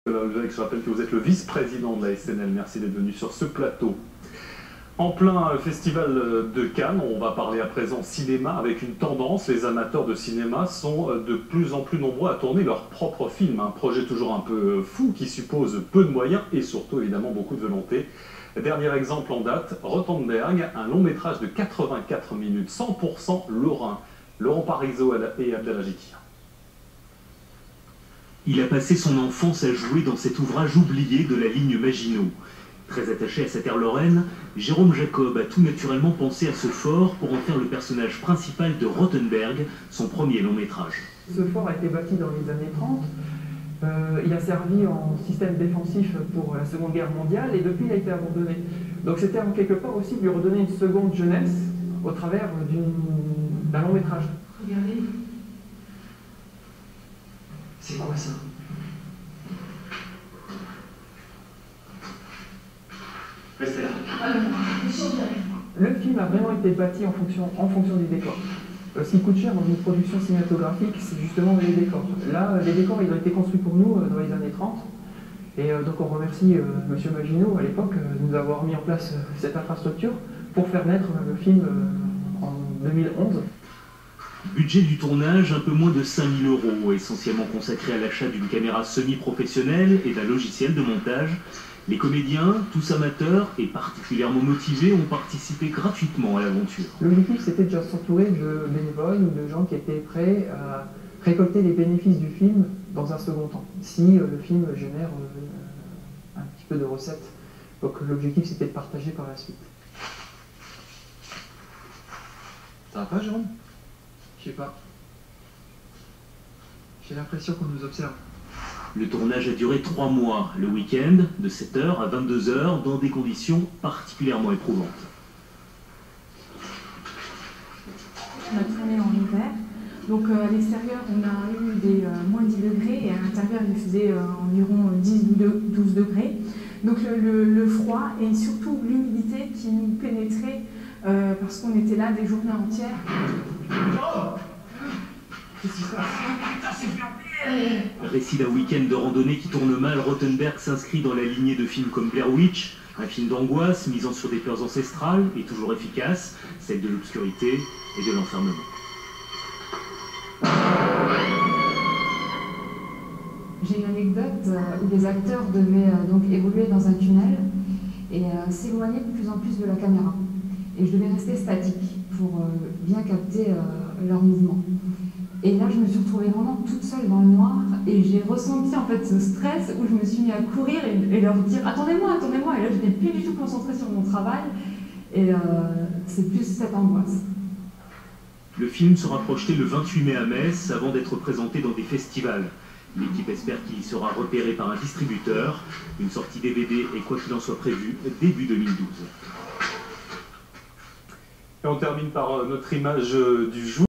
Je rappelle que vous êtes le vice-président de la SNL. Merci d'être venu sur ce plateau. En plein festival de Cannes, on va parler à présent cinéma avec une tendance. Les amateurs de cinéma sont de plus en plus nombreux à tourner leurs propres films. Un projet toujours un peu fou qui suppose peu de moyens et surtout évidemment beaucoup de volonté. Dernier exemple en date, Rothenberg, un long métrage de 84 minutes, 100% lorrain. Laurent Parisot et Abdelhadji Kia. Il a passé son enfance à jouer dans cet ouvrage oublié de la ligne Maginot. Très attaché à sa terre lorraine, Jérôme Jacob a tout naturellement pensé à ce fort pour en faire le personnage principal de Rothenberg, son premier long métrage. Ce fort a été bâti dans les années 30. Il a servi en système défensif pour la Seconde Guerre mondiale et depuis il a été abandonné. Donc c'était en quelque part aussi de lui redonner une seconde jeunesse au travers d'un long métrage. Regardez. C'est quoi ça? Restez là. Le film a vraiment été bâti en fonction du décor. Ce qui coûte cher dans une production cinématographique, c'est justement les décors. Là, les décors, ils ont été construits pour nous dans les années 30. Et donc on remercie M. Maginot, à l'époque, de nous avoir mis en place cette infrastructure pour faire naître le film en 2011. Budget du tournage, un peu moins de 5 000 €, essentiellement consacré à l'achat d'une caméra semi-professionnelle et d'un logiciel de montage. Les comédiens, tous amateurs et particulièrement motivés, ont participé gratuitement à l'aventure. L'objectif, c'était de s'entourer de bénévoles ou de gens qui étaient prêts à récolter les bénéfices du film dans un second temps, si le film génère un petit peu de recettes. Donc l'objectif, c'était de partager par la suite. Ça va pas, Jérôme? Je sais pas. J'ai l'impression qu'on nous observe. Le tournage a duré 3 mois, le week-end, de 7 h à 22 h, dans des conditions particulièrement éprouvantes. On a tourné en hiver, donc à l'extérieur on a eu des moins 10 degrés et à l'intérieur il faisait environ 10-12 degrés. Donc le froid et surtout l'humidité qui nous pénétrait parce qu'on était là des journées entières. Qu'est-ce qui se passe? Récit d'un week-end de randonnée qui tourne mal, Rothenberg s'inscrit dans la lignée de films comme Blair Witch, un film d'angoisse misant sur des peurs ancestrales et toujours efficace, celle de l'obscurité et de l'enfermement. J'ai une anecdote où les acteurs devaient donc évoluer dans un tunnel et s'éloigner de plus en plus de la caméra. Et je devais rester statique pour bien capter leur mouvement. Et là, je me suis retrouvée vraiment toute seule dans le noir et j'ai ressenti en fait ce stress où je me suis mis à courir et leur dire « Attendez-moi, attendez-moi » et là, je n'étais plus du tout concentrée sur mon travail et c'est plus cette angoisse. Le film sera projeté le 28 mai à Metz avant d'être présenté dans des festivals. L'équipe espère qu'il y sera repéré par un distributeur. Une sortie DVD est, quoi qu'il en soit, prévue début 2012. Et on termine par notre image du jour.